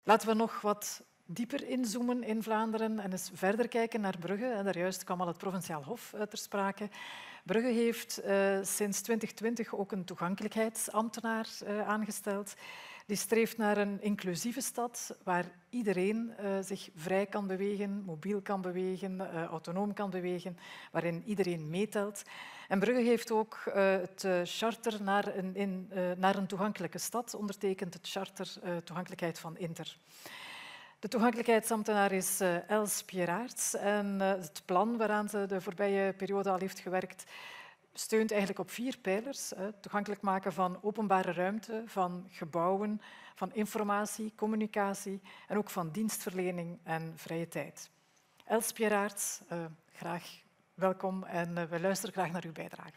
Laten we nog wat dieper inzoomen in Vlaanderen en eens verder kijken naar Brugge. Daarjuist kwam al het Provinciaal Hof ter sprake. Brugge heeft sinds 2020 ook een toegankelijkheidsambtenaar aangesteld. Die streeft naar een inclusieve stad waar iedereen zich vrij kan bewegen, mobiel kan bewegen, autonoom kan bewegen, waarin iedereen meetelt. En Brugge heeft ook het charter naar een toegankelijke stad ondertekend, het charter toegankelijkheid van Inter. De toegankelijkheidsambtenaar is Els Pieraerts en het plan waaraan ze de voorbije periode al heeft gewerkt steunt eigenlijk op 4 pijlers. Het toegankelijk maken van openbare ruimte, van gebouwen, van informatie, communicatie en ook van dienstverlening en vrije tijd. Els Pieraerts, graag welkom en we luisteren graag naar uw bijdrage.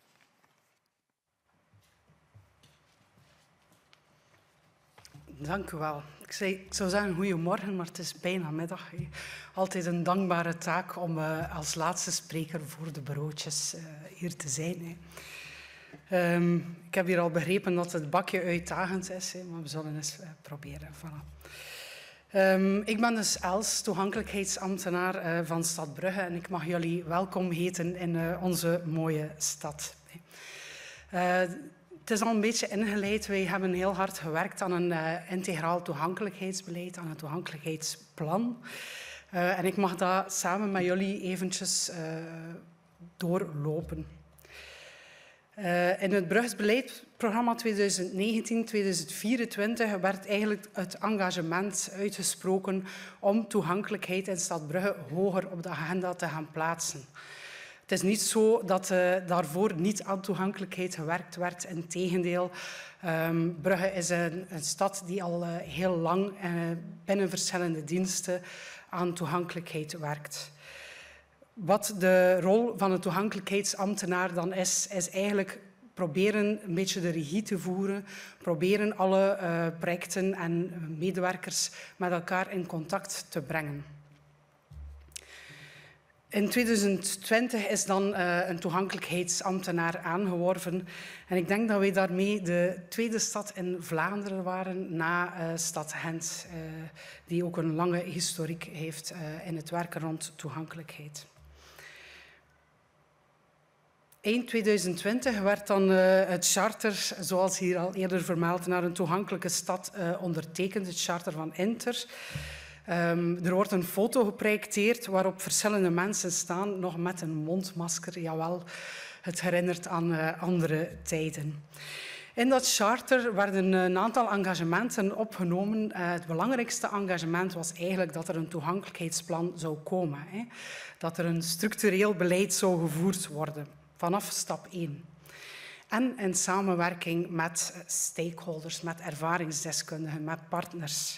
Dank u wel. Ik zou zeggen goedemorgen, maar het is bijna middag. Altijd een dankbare taak om als laatste spreker voor de broodjes hier te zijn. Ik heb hier al begrepen dat het bakje uitdagend is, maar we zullen eens proberen. Voilà. Ik ben dus Els, toegankelijkheidsambtenaar van Stad Brugge en ik mag jullie welkom heten in onze mooie stad. Het is al een beetje ingeleid. Wij hebben heel hard gewerkt aan een integraal toegankelijkheidsbeleid, aan een toegankelijkheidsplan. En ik mag dat samen met jullie eventjes doorlopen. In het Bruggs beleidprogramma 2019-2024 werd eigenlijk het engagement uitgesproken om toegankelijkheid in Stad Brugge hoger op de agenda te gaan plaatsen. Het is niet zo dat daarvoor niet aan toegankelijkheid gewerkt werd. Integendeel, Brugge is een stad die al heel lang binnen verschillende diensten aan toegankelijkheid werkt. Wat de rol van een toegankelijkheidsambtenaar dan is eigenlijk proberen een beetje de regie te voeren, proberen alle projecten en medewerkers met elkaar in contact te brengen. In 2020 is dan een toegankelijkheidsambtenaar aangeworven. En ik denk dat wij daarmee de tweede stad in Vlaanderen waren na stad Gent, die ook een lange historiek heeft in het werken rond toegankelijkheid. Eind 2020 werd dan het charter, zoals hier al eerder vermeld, naar een toegankelijke stad ondertekend, het charter van Inter. Er wordt een foto geprojecteerd waarop verschillende mensen staan, nog met een mondmasker. Jawel, het herinnert aan andere tijden. In dat charter werden een aantal engagementen opgenomen. Het belangrijkste engagement was eigenlijk dat er een toegankelijkheidsplan zou komen. Dat er een structureel beleid zou gevoerd worden, vanaf stap 1. En in samenwerking met stakeholders, met ervaringsdeskundigen, met partners.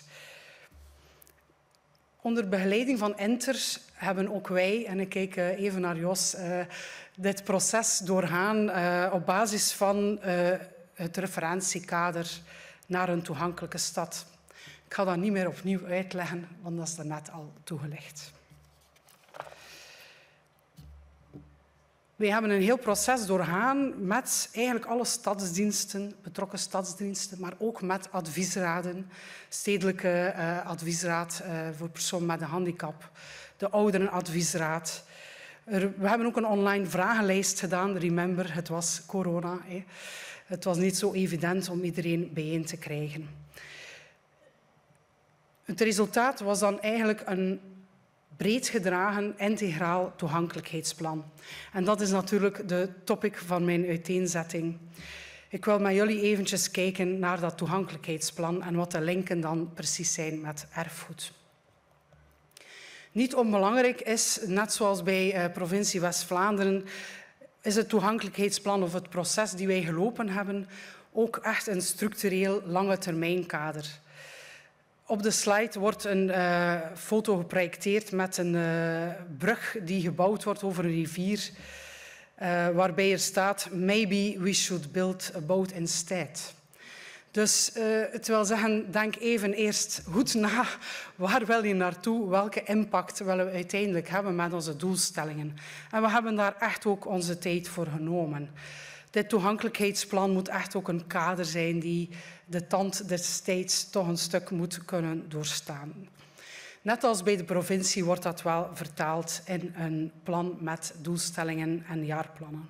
Onder begeleiding van Inter hebben ook wij, en ik kijk even naar Jos, dit proces doorgaan op basis van het referentiekader naar een toegankelijke stad. Ik ga dat niet meer opnieuw uitleggen, want dat is daarnet al toegelicht. We hebben een heel proces doorgaan met eigenlijk alle stadsdiensten, betrokken stadsdiensten, maar ook met adviesraden, stedelijke adviesraad voor personen met een handicap, de ouderenadviesraad. We hebben ook een online vragenlijst gedaan. Remember, het was corona. Het was niet zo evident om iedereen bijeen te krijgen. Het resultaat was dan eigenlijk een breed gedragen integraal toegankelijkheidsplan. En dat is natuurlijk de topic van mijn uiteenzetting. Ik wil met jullie eventjes kijken naar dat toegankelijkheidsplan en wat de linken dan precies zijn met erfgoed. Niet onbelangrijk is, net zoals bij provincie West-Vlaanderen, is het toegankelijkheidsplan of het proces die wij gelopen hebben ook echt een structureel lange termijnkader. Op de slide wordt een foto geprojecteerd met een brug die gebouwd wordt over een rivier, waarbij er staat "Maybe we should build a boat instead". Dus het wil zeggen, denk even eerst goed na, waar wil je naartoe, welke impact willen we uiteindelijk hebben met onze doelstellingen. En we hebben daar echt ook onze tijd voor genomen. dit toegankelijkheidsplan moet echt ook een kader zijn die de tand des tijds toch een stuk moet kunnen doorstaan. Net als bij de provincie wordt dat wel vertaald in een plan met doelstellingen en jaarplannen.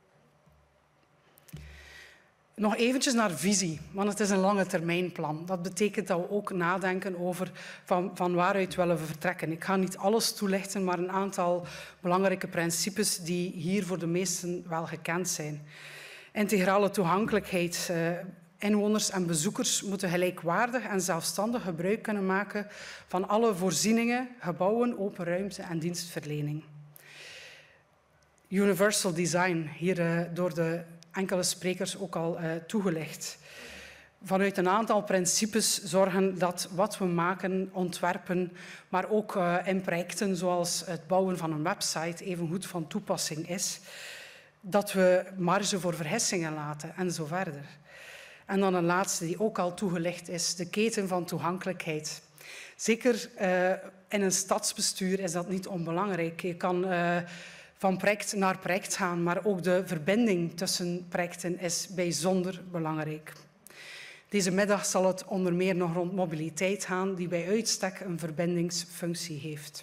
Nog eventjes naar visie, want het is een lange termijnplan. Dat betekent dat we ook nadenken over van waaruit willen we vertrekken. Ik ga niet alles toelichten, maar een aantal belangrijke principes die hier voor de meesten wel gekend zijn. Integrale toegankelijkheid. Inwoners en bezoekers moeten gelijkwaardig en zelfstandig gebruik kunnen maken van alle voorzieningen, gebouwen, open ruimte en dienstverlening. Universal design, hier door de enkele sprekers ook al toegelicht. Vanuit een aantal principes zorgen dat wat we maken, ontwerpen, maar ook in projecten zoals het bouwen van een website evengoed van toepassing is, dat we marge voor vergissingen laten en zo verder. En dan een laatste die ook al toegelicht is, de keten van toegankelijkheid. Zeker in een stadsbestuur is dat niet onbelangrijk. Je kan van project naar project gaan, maar ook de verbinding tussen projecten is bijzonder belangrijk. Deze middag zal het onder meer nog rond mobiliteit gaan, die bij uitstek een verbindingsfunctie heeft.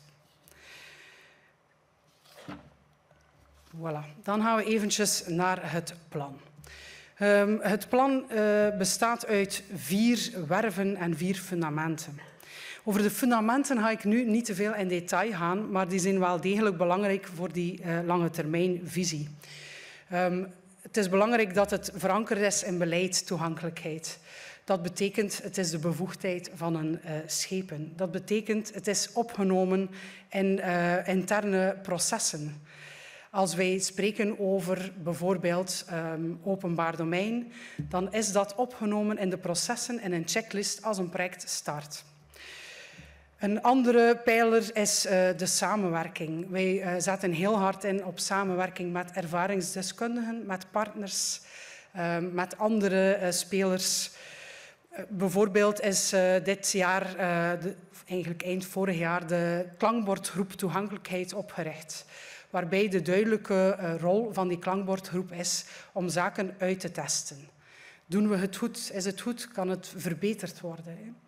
Voilà. Dan gaan we eventjes naar het plan. Het plan bestaat uit 4 werven en 4 fundamenten. Over de fundamenten ga ik nu niet te veel in detail gaan, maar die zijn wel degelijk belangrijk voor die lange termijn visie. Het is belangrijk dat het verankerd is in beleid toegankelijkheid. Dat betekent, het is de bevoegdheid van een schepen. Dat betekent, het is opgenomen in interne processen. Als wij spreken over bijvoorbeeld openbaar domein, dan is dat opgenomen in de processen in een checklist als een project start. Een andere pijler is de samenwerking. Wij zetten heel hard in op samenwerking met ervaringsdeskundigen, met partners, met andere spelers. Bijvoorbeeld is dit jaar, eigenlijk eind vorig jaar, de klankbordgroep toegankelijkheid opgericht, waarbij de duidelijke rol van die klankbordgroep is om zaken uit te testen. Doen we het goed? Is het goed? Kan het verbeterd worden?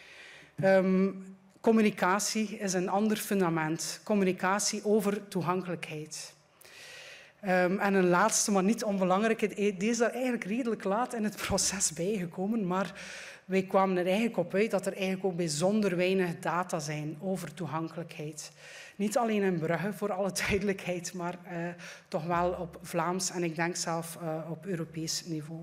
Communicatie is een ander fundament. Communicatie over toegankelijkheid. En een laatste, maar niet onbelangrijke, die is daar eigenlijk redelijk laat in het proces bijgekomen, maar wij kwamen er eigenlijk op uit dat er eigenlijk ook bijzonder weinig data zijn over toegankelijkheid. Niet alleen in Brugge, voor alle duidelijkheid, maar toch wel op Vlaams en ik denk zelf op Europees niveau.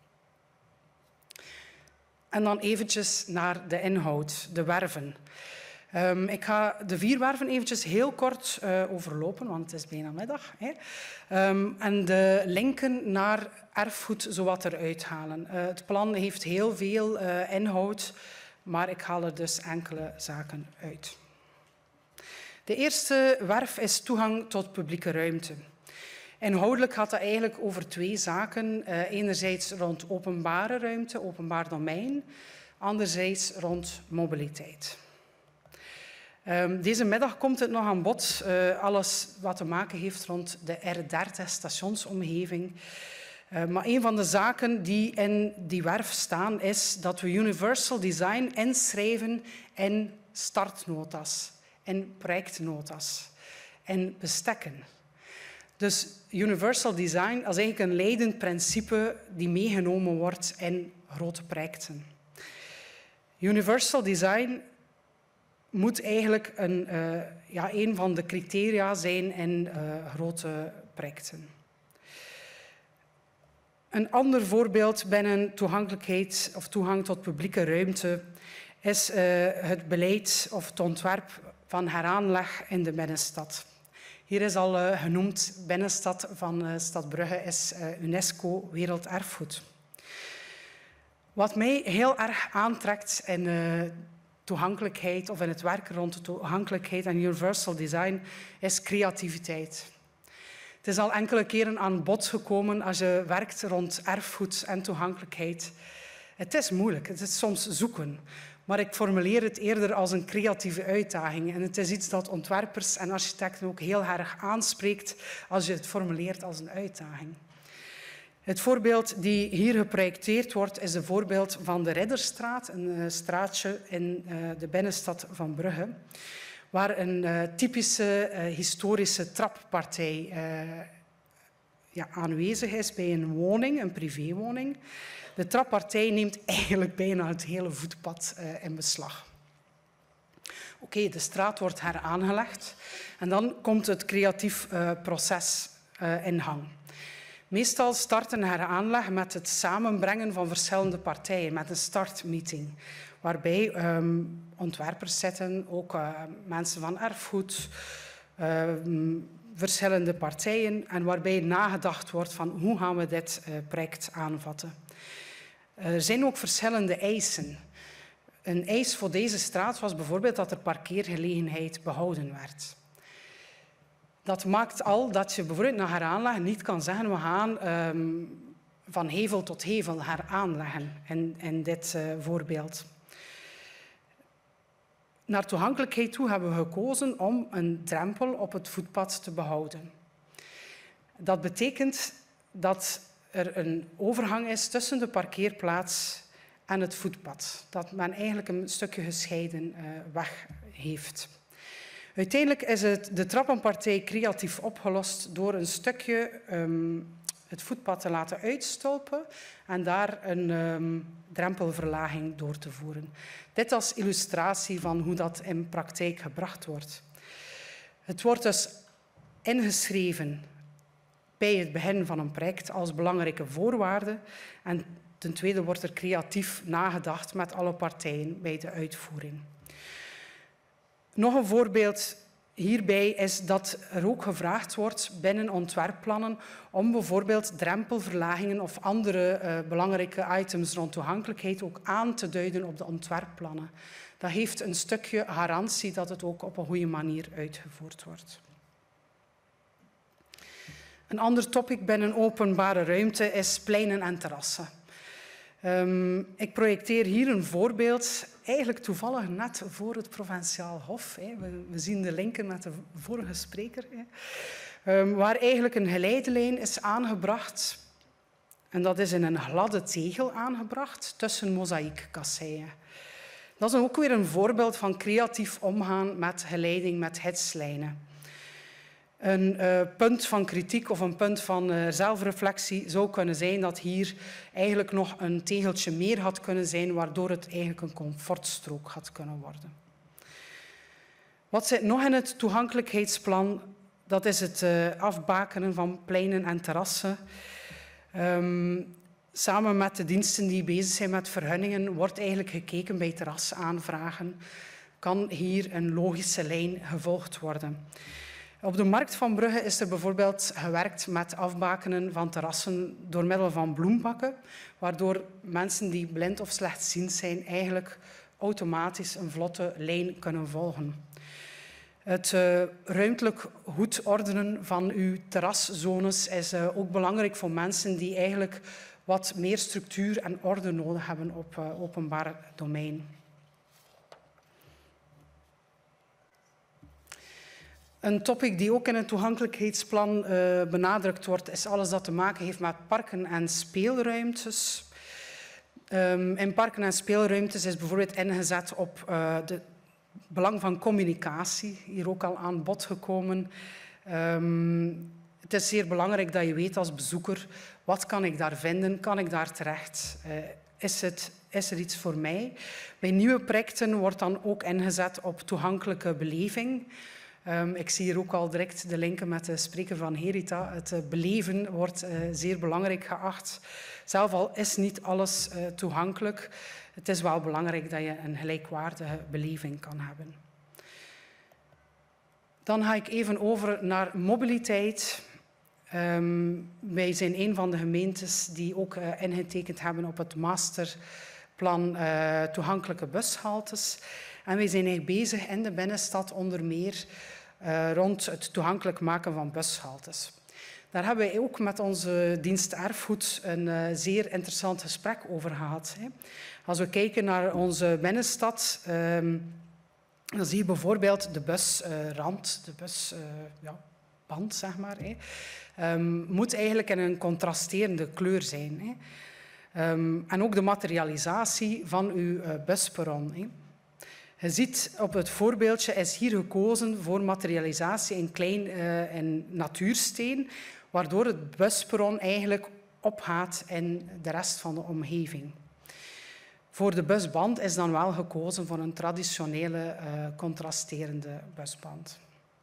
En dan eventjes naar de inhoud, de werven. Ik ga de 4 werven eventjes heel kort overlopen, want het is bijna middag. En de linken naar erfgoed zowat eruit halen. Het plan heeft heel veel inhoud, maar ik haal er dus enkele zaken uit. De eerste werf is toegang tot publieke ruimte. Inhoudelijk gaat dat eigenlijk over 2 zaken. Enerzijds rond openbare ruimte, openbaar domein. Anderzijds rond mobiliteit. Deze middag komt het nog aan bod. Alles wat te maken heeft rond de R30 stationsomgeving. Maar een van de zaken die in die werf staan is dat we universal design inschrijven in startnota's, in projectnota's, in bestekken. Dus universal design is eigenlijk een leidend principe die meegenomen wordt in grote projecten. Universal design moet eigenlijk een van de criteria zijn in grote projecten. Een ander voorbeeld binnen toegankelijkheid of toegang tot publieke ruimte is het beleid of het ontwerp van heraanleg in de binnenstad. Hier is al genoemd, binnenstad van Stad Brugge is UNESCO Werelderfgoed. Wat mij heel erg aantrekt in toegankelijkheid of in het werken rond toegankelijkheid en universal design is creativiteit. Het is al enkele keren aan bod gekomen als je werkt rond erfgoed en toegankelijkheid. Het is moeilijk, het is soms zoeken. Maar ik formuleer het eerder als een creatieve uitdaging. En het is iets dat ontwerpers en architecten ook heel erg aanspreekt als je het formuleert als een uitdaging. Het voorbeeld die hier geprojecteerd wordt is het voorbeeld van de Ridderstraat, een straatje in de binnenstad van Brugge, waar een typische historische trappartij aanwezig is bij een woning, een privéwoning. De trappartij neemt eigenlijk bijna het hele voetpad in beslag. Oké, de straat wordt heraangelegd en dan komt het creatief proces in gang. Meestal start een heraanleg met het samenbrengen van verschillende partijen, met een startmeeting, waarbij ontwerpers zitten, ook mensen van erfgoed, verschillende partijen, en waarbij nagedacht wordt van hoe gaan we dit project aanvatten. Er zijn ook verschillende eisen. Een eis voor deze straat was bijvoorbeeld dat er parkeergelegenheid behouden werd. Dat maakt al dat je bijvoorbeeld na heraanleg niet kan zeggen we gaan van hevel tot hevel heraanleggen in dit voorbeeld. Naar toegankelijkheid toe hebben we gekozen om een drempel op het voetpad te behouden. Dat betekent dat er een overgang is tussen de parkeerplaats en het voetpad. Dat men eigenlijk een stukje gescheiden weg heeft. Uiteindelijk is de trappenpartij creatief opgelost door een stukje het voetpad te laten uitstulpen en daar een drempelverlaging door te voeren. Dit als illustratie van hoe dat in praktijk gebracht wordt. Het wordt dus ingeschreven bij het begin van een project als belangrijke voorwaarde en ten tweede wordt er creatief nagedacht met alle partijen bij de uitvoering. Nog een voorbeeld hierbij is dat er ook gevraagd wordt binnen ontwerpplannen om bijvoorbeeld drempelverlagingen of andere belangrijke items rond toegankelijkheid ook aan te duiden op de ontwerpplannen. Dat geeft een stukje garantie dat het ook op een goede manier uitgevoerd wordt. Een ander topic binnen openbare ruimte is pleinen en terrassen. Ik projecteer hier een voorbeeld, eigenlijk toevallig net voor het Provinciaal Hof. We zien de linken met de vorige spreker. Waar eigenlijk een geleidelijn is aangebracht. En dat is in een gladde tegel aangebracht tussen mozaïekkasseien. Dat is ook weer een voorbeeld van creatief omgaan met geleiding, met hitslijnen. Een punt van kritiek of een punt van zelfreflectie zou kunnen zijn dat hier eigenlijk nog een tegeltje meer had kunnen zijn, waardoor het eigenlijk een comfortstrook had kunnen worden. Wat zit nog in het toegankelijkheidsplan? Dat is het afbakenen van pleinen en terrassen. Samen met de diensten die bezig zijn met vergunningen wordt eigenlijk gekeken bij terrasaanvragen. Kan hier een logische lijn gevolgd worden? Op de markt van Brugge is er bijvoorbeeld gewerkt met afbakenen van terrassen door middel van bloembakken, waardoor mensen die blind of slechtziend zijn eigenlijk automatisch een vlotte lijn kunnen volgen. Het ruimtelijk goed ordenen van uw terraszones is ook belangrijk voor mensen die eigenlijk wat meer structuur en orde nodig hebben op openbaar domein. Een topic die ook in het toegankelijkheidsplan benadrukt wordt, is alles dat te maken heeft met parken en speelruimtes. In parken en speelruimtes is bijvoorbeeld ingezet op het belang van communicatie, hier ook al aan bod gekomen. Het is zeer belangrijk dat je weet als bezoeker, wat kan ik daar vinden, kan ik daar terecht, is er iets voor mij? Bij nieuwe projecten wordt dan ook ingezet op toegankelijke beleving. Ik zie hier ook al direct de linken met de spreker van Herita. Het beleven wordt zeer belangrijk geacht. Zelf al is niet alles toegankelijk. Het is wel belangrijk dat je een gelijkwaardige beleving kan hebben. Dan ga ik even over naar mobiliteit. Wij zijn een van de gemeentes die ook ingetekend hebben op het masterplan toegankelijke bushaltes. En wij zijn eigenlijk bezig in de binnenstad onder meer rond het toegankelijk maken van bushaltes. Daar hebben wij ook met onze dienst Erfgoed een zeer interessant gesprek over gehad. Als we kijken naar onze binnenstad, dan zie je bijvoorbeeld de busrand, de band, zeg maar, moet eigenlijk in een contrasterende kleur zijn. En ook de materialisatie van uw busperron. Je ziet op het voorbeeldje is hier gekozen voor materialisatie in klein en natuursteen, waardoor het busperron eigenlijk opgaat in de rest van de omgeving. Voor de busband is dan wel gekozen voor een traditionele contrasterende busband.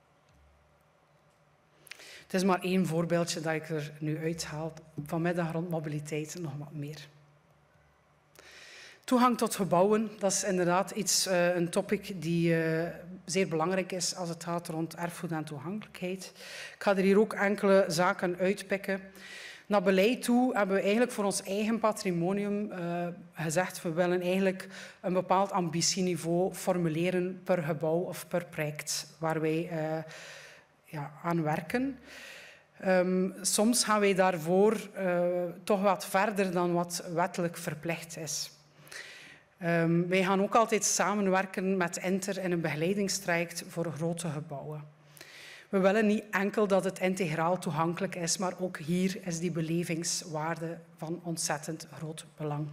Het is maar één voorbeeldje dat ik er nu uithaal. Vanmiddag rond mobiliteit nog wat meer. Toegang tot gebouwen, dat is inderdaad een topic die zeer belangrijk is als het gaat rond erfgoed en toegankelijkheid. Ik ga er hier ook enkele zaken uitpikken. Naar beleid toe hebben we eigenlijk voor ons eigen patrimonium gezegd, we willen eigenlijk een bepaald ambitieniveau formuleren per gebouw of per project waar wij aan werken. Soms gaan wij daarvoor toch wat verder dan wat wettelijk verplicht is. Wij gaan ook altijd samenwerken met Inter in een begeleidingstraject voor grote gebouwen. We willen niet enkel dat het integraal toegankelijk is, maar ook hier is die belevingswaarde van ontzettend groot belang.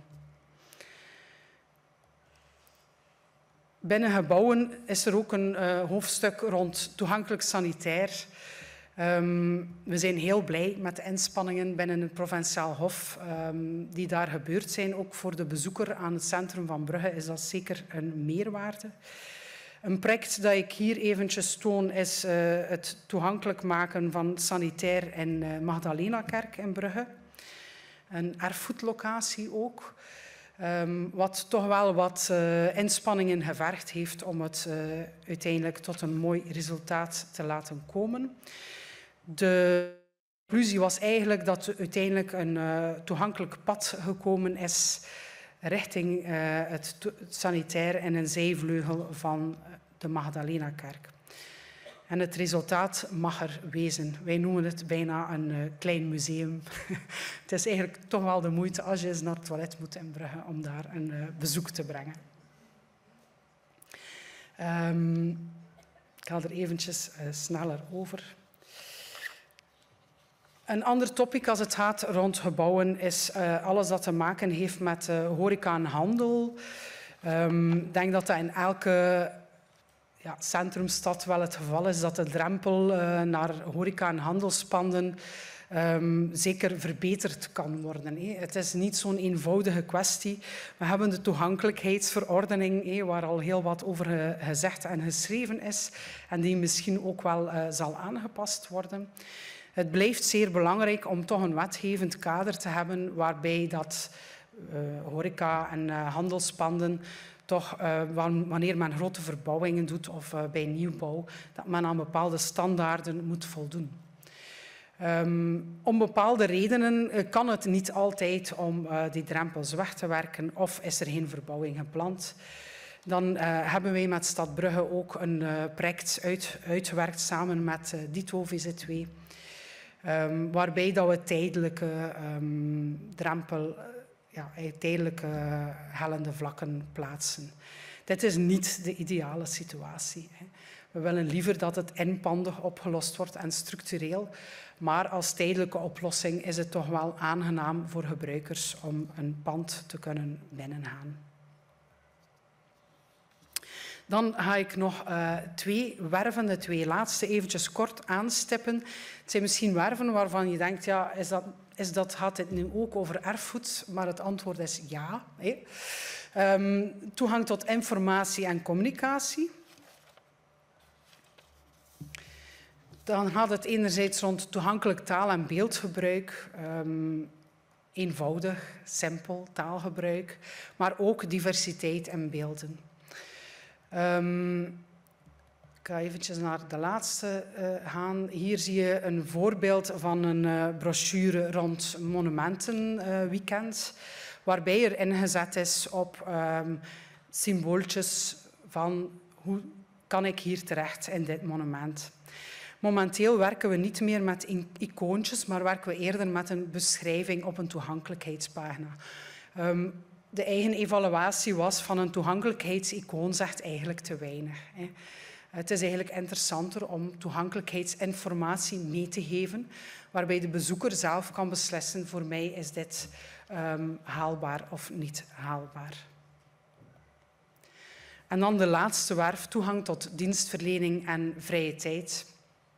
Binnen gebouwen is er ook een hoofdstuk rond toegankelijk sanitair. We zijn heel blij met de inspanningen binnen het Provinciaal Hof die daar gebeurd zijn. Ook voor de bezoeker aan het centrum van Brugge is dat zeker een meerwaarde. Een project dat ik hier eventjes toon is het toegankelijk maken van sanitair in Magdalenakerk in Brugge. Een erfgoedlocatie ook. Wat toch wel wat inspanningen gevergd heeft om het uiteindelijk tot een mooi resultaat te laten komen. De conclusie was eigenlijk dat er uiteindelijk een toegankelijk pad gekomen is richting het sanitair en een zijvleugel van de Magdalenakerk. En het resultaat mag er wezen. Wij noemen het bijna een klein museum. Het is eigenlijk toch wel de moeite als je eens naar het toilet moet in Brugge om daar een bezoek te brengen. Ik ga er eventjes sneller over. Een ander topic als het gaat rond gebouwen is alles dat te maken heeft met horeca en handel. Ik denk dat dat in elke centrumstad wel het geval is dat de drempel naar horeca en handelspanden zeker verbeterd kan worden. Het is niet zo'n eenvoudige kwestie. We hebben de toegankelijkheidsverordening, waar al heel wat over gezegd en geschreven is en die misschien ook wel zal aangepast worden. Het blijft zeer belangrijk om toch een wetgevend kader te hebben waarbij dat horeca en handelspanden toch wanneer men grote verbouwingen doet of bij nieuwbouw, dat men aan bepaalde standaarden moet voldoen. Om bepaalde redenen kan het niet altijd om die drempels weg te werken of is er geen verbouwing gepland. Dan hebben wij met Stad Brugge ook een project uitgewerkt samen met Dito VZW, waarbij dat we tijdelijke tijdelijke hellende vlakken plaatsen. Dit is niet de ideale situatie. We willen liever dat het inpandig opgelost wordt en structureel, maar als tijdelijke oplossing is het toch wel aangenaam voor gebruikers om een pand te kunnen binnengaan. Dan ga ik nog twee werven, de twee laatste, eventjes kort aanstippen. Het zijn misschien werven waarvan je denkt, ja, gaat dit nu ook over erfgoed? Maar het antwoord is ja. Toegang tot informatie en communicatie. Dan gaat het enerzijds rond toegankelijk taal- en beeldgebruik. Eenvoudig, simpel taalgebruik, maar ook diversiteit in beelden. Ik ga eventjes naar de laatste gaan. Hier zie je een voorbeeld van een brochure rond Monumentenweekend, waarbij er ingezet is op symbooltjes van hoe kan ik hier terecht in dit monument. Momenteel werken we niet meer met icoontjes, maar werken we eerder met een beschrijving op een toegankelijkheidspagina. De eigen evaluatie was van een toegankelijkheidsicoon zegt eigenlijk te weinig. Het is eigenlijk interessanter om toegankelijkheidsinformatie mee te geven, waarbij de bezoeker zelf kan beslissen, voor mij is dit haalbaar of niet haalbaar. En dan de laatste werf, toegang tot dienstverlening en vrije tijd.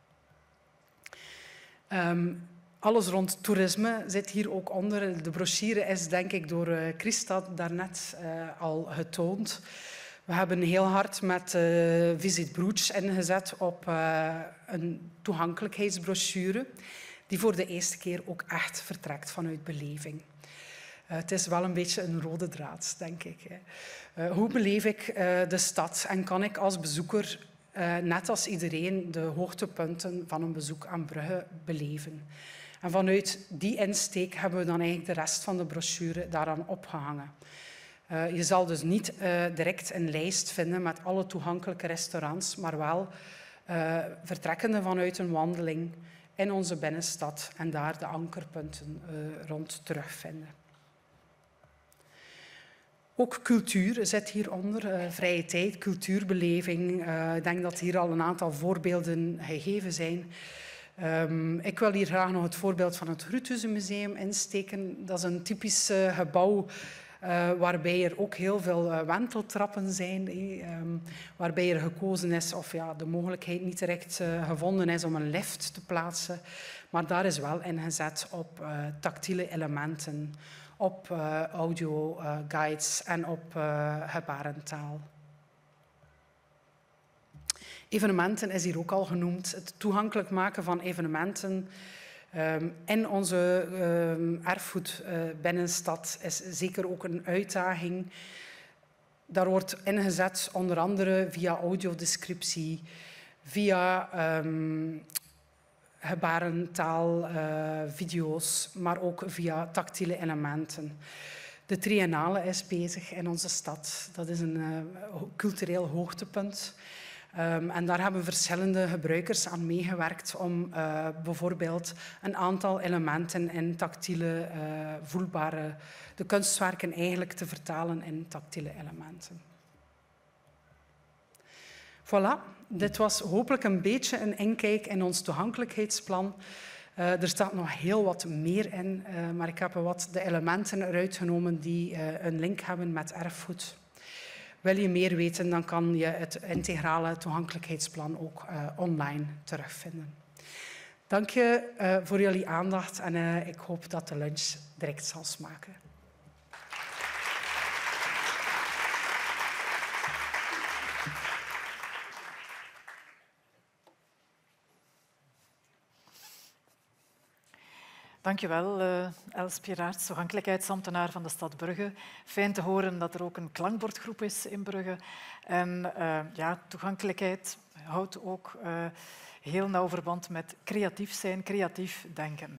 Alles rond toerisme zit hier ook onder. De brochure is denk ik door Christa daarnet al getoond. We hebben heel hard met Visit Bruges ingezet op een toegankelijkheidsbrochure die voor de eerste keer ook echt vertrekt vanuit beleving. Het is wel een beetje een rode draad, denk ik. Hoe beleef ik de stad en kan ik als bezoeker, net als iedereen, de hoogtepunten van een bezoek aan Brugge beleven? En vanuit die insteek hebben we dan eigenlijk de rest van de brochure daaraan opgehangen. Je zal dus niet direct een lijst vinden met alle toegankelijke restaurants, maar wel vertrekkende vanuit een wandeling in onze binnenstad en daar de ankerpunten rond terugvinden. Ook cultuur zit hieronder, vrije tijd, cultuurbeleving. Ik denk dat hier al een aantal voorbeelden gegeven zijn. Ik wil hier graag nog het voorbeeld van het Grutthuizenmuseum insteken. Dat is een typisch gebouw waarbij er ook heel veel wenteltrappen zijn, waarbij er gekozen is of de mogelijkheid niet direct gevonden is om een lift te plaatsen. Maar daar is wel ingezet op tactiele elementen, op audioguides en op gebarentaal. Evenementen is hier ook al genoemd. Het toegankelijk maken van evenementen in onze erfgoedbinnenstad is zeker ook een uitdaging. Daar wordt ingezet onder andere via audiodescriptie, via gebarentaal, video's, maar ook via tactiele elementen. De Triennale is bezig in onze stad. Dat is een cultureel hoogtepunt. En daar hebben verschillende gebruikers aan meegewerkt om bijvoorbeeld een aantal elementen in tactiele, voelbare, de kunstwerken eigenlijk te vertalen in tactiele elementen. Voilà, dit was hopelijk een beetje een inkijk in ons toegankelijkheidsplan. Er staat nog heel wat meer in, maar ik heb wat de elementen eruit genomen die een link hebben met erfgoed. Wil je meer weten, dan kan je het integrale toegankelijkheidsplan ook online terugvinden. Dank je voor jullie aandacht en ik hoop dat de lunch direct zal smaken. Dankjewel, Els Pieraerts, toegankelijkheidsambtenaar van de stad Brugge. Fijn te horen dat er ook een klankbordgroep is in Brugge. En toegankelijkheid houdt ook heel nauw verband met creatief zijn, creatief denken.